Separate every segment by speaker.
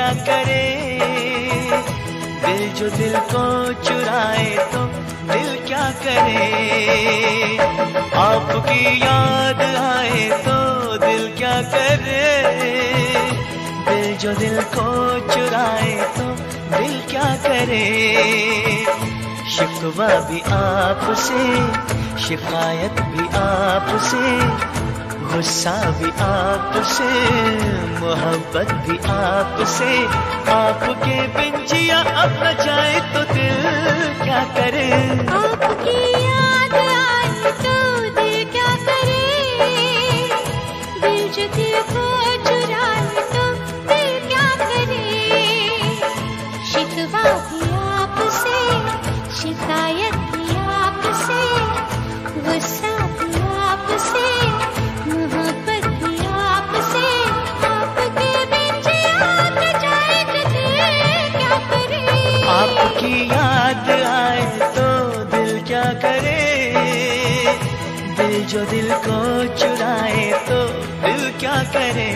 Speaker 1: क्या करे, दिल जो दिल को चुराए तो दिल क्या करे। आपकी याद आए तो दिल क्या करे, दिल जो दिल को चुराए तो दिल क्या करे। शिकवा भी आपसे, शिकायत भी आपसे, गुस्सा भी आपसे, मोहब्बत भी आपसे। आपके बिन जिया अब न जाए तो दिल क्या करे।
Speaker 2: आपकी याद आए तो दिल क्या करे, दिल जो दिल को चुराए तो दिल क्या करे। शिकवा भी आपसे, शिकायत भी आपसे, गुस्सा भी आपसे, मोहब्बत भी आपसे। आपके बिन जिया न जाए तो दिल क्या करे।
Speaker 1: आपकी याद आए तो दिल क्या करे, दिल जो दिल को चुराए तो दिल क्या करे।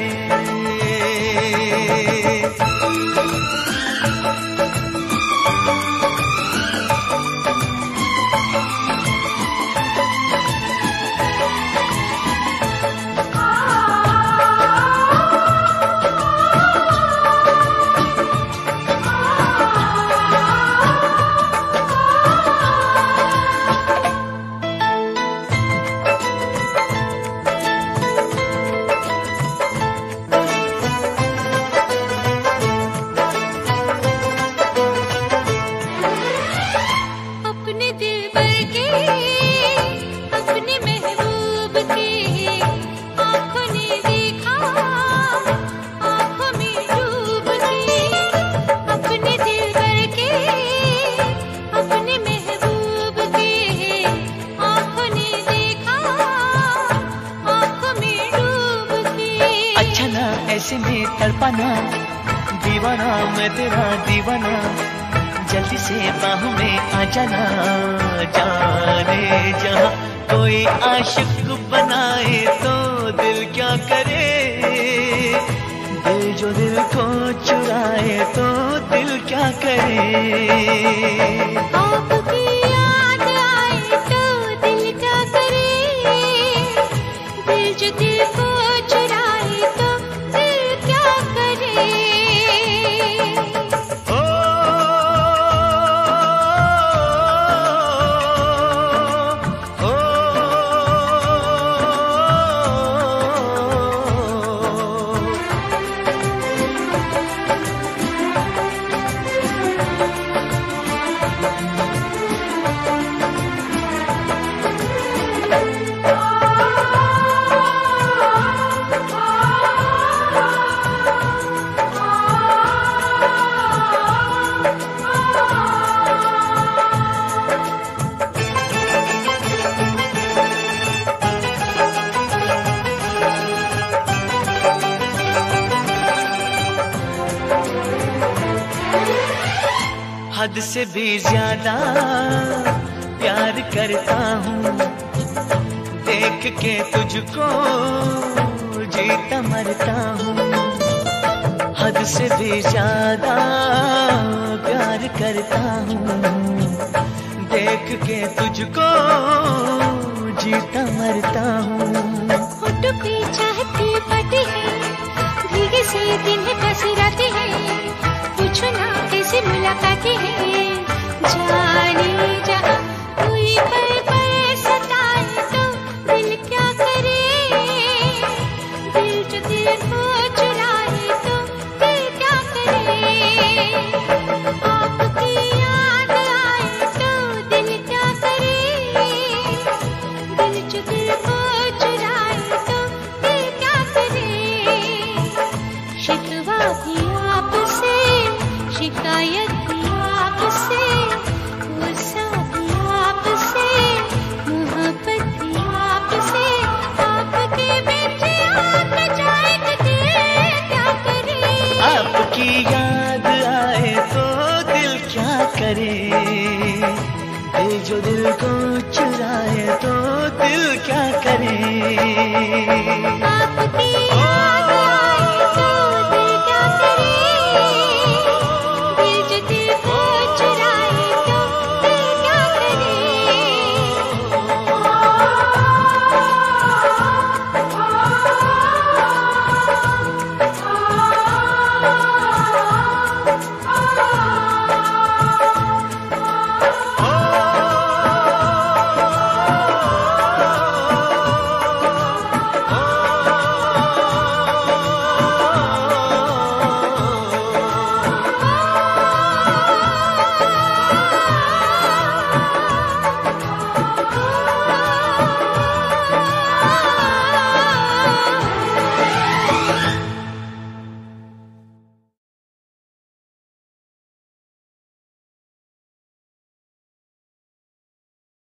Speaker 1: ऐसे में तड़पाना, दीवाना मैं तेरा दीवाना, जल्दी से बाहों में आ जाना। जाने जहाँ कोई आशिक बनाए तो दिल क्या करे, दिल जो दिल को चुराए तो दिल क्या करे।
Speaker 2: आपकी याद आए तो दिल क्या करे, दिल जो दिल को चुराए तो दिल क्या करे।
Speaker 1: हद से भी ज्यादा प्यार करता हूँ, देख के तुझको जीता मरता हूँ। हद से भी ज्यादा प्यार करता हूँ, देख के तुझको जीता मरता हूँ।
Speaker 2: होठों पे चाहती पटी है, भीगे से दिन बस राती है, पूछो ना कैसे मुलाकाती है। जाने जहाँ कोई पल पल सताए तो दिल क्या करे, दिल जो दिल को चुराए तो दिल क्या करे। आपकी याद आए तो दिल क्या करे, दिल जो दिल को चुराए तो दिल क्या करे। शिकवा भी आपसे, शिकायत